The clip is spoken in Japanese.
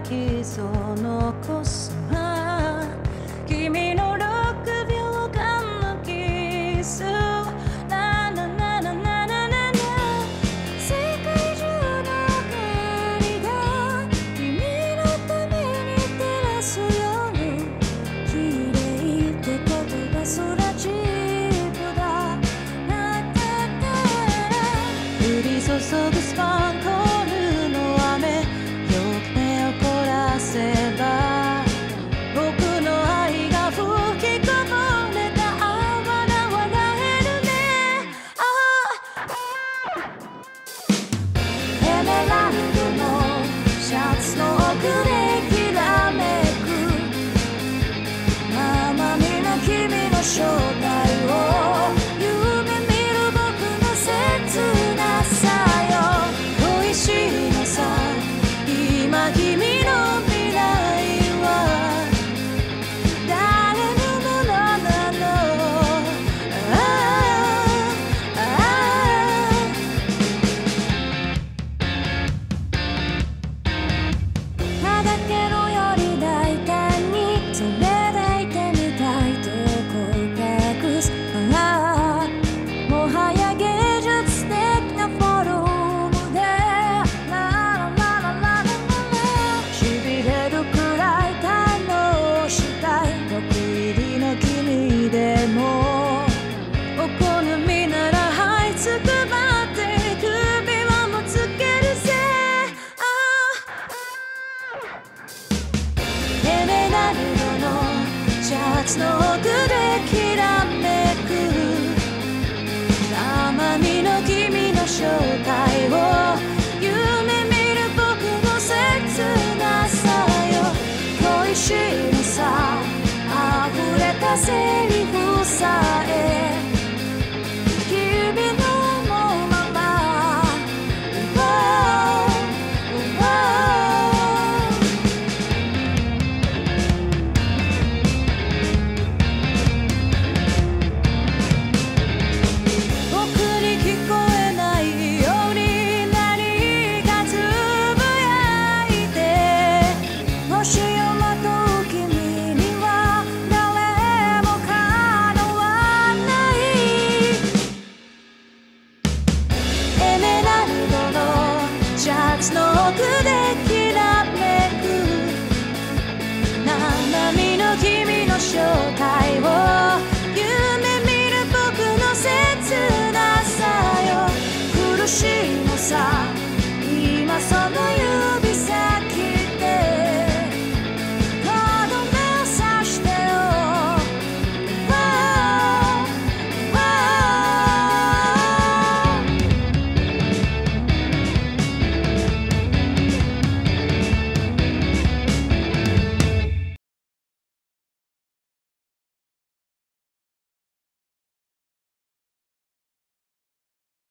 傷を残すわ。君の6秒間のキス、なななななななな。世界中の明かりが君のために照らす夜、綺麗って言葉すらチープだ。降り注ぐスパンコールの雨、目を凝らせば僕の愛が吹きこぼれた。笑えるね。エメラルドのシャツの奥できらめく生身の君の正体を夢見る僕の切なさよ。恋しいのさ今君の未来は誰のものなの。ただけのより大胆にそれでいてみたいと告白す。もはや芸術的なフォルムで痺れるくらい楽したい。毒入りの君でもお好みなら這いつくばって首輪もつけるぜ。エメラルドのシャツの奥できらめく生身の君の正体を夢見る僕の切なさよ。恋しいのさ溢れたセリフさえ君の思うまま僕に聞こえないように何かつぶやいて、星をまとう君には誰もかなわない。エメラルドのシャツの奥できらめく生身の君の正体を夢見る僕の切なさよ。苦しい